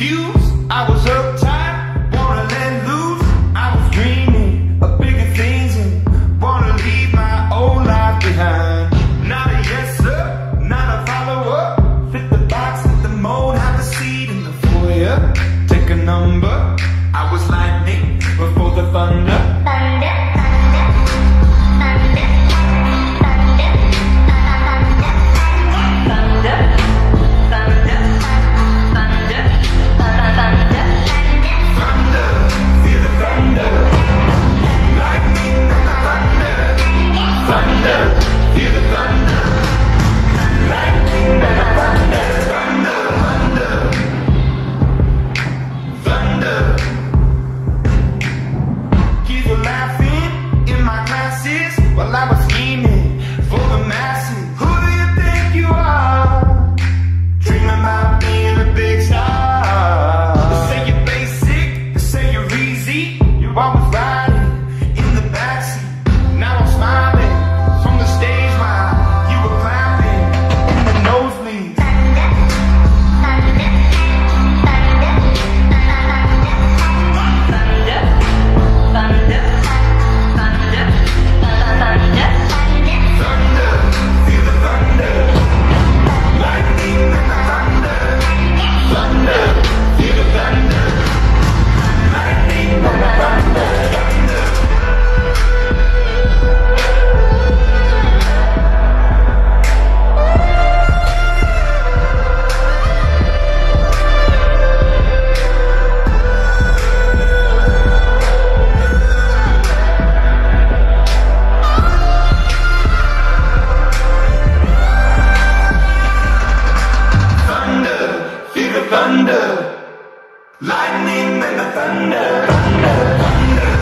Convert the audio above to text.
confused, I was uptight, wanna let loose. I was dreaming of bigger things and wanna leave my old life behind. Not a yes sir, not a follower. Fit the box, fit the mold, have a seat in the foyer. Take a number, I was lightning before the thunder. Thunder, thunder, thunder, thunder, thunder, thunder, thunder, thunder, thunder, feel the thunder, lightning and the thunder, thunder, feel the thunder, lightning and the thunder, thunder, thunder, thunder. Kids were laughing in my classes while I was scheming for the masses. Who do you think you are? Dreaming about being a big star. They say you're basic, they say you're easy. You're always riding in the backseat. Now I'm smiling from the stage while you were clapping in the nosebleeds. Thunder, thunder, thunder, thunder, thunder, thunder, thunder, thunder, feel the thunder, lightning and the thunder, thunder, feel the thunder, lightning and the thunder, thunder. Thunder, feel the thunder, lightning and the thunder, thunder, thunder.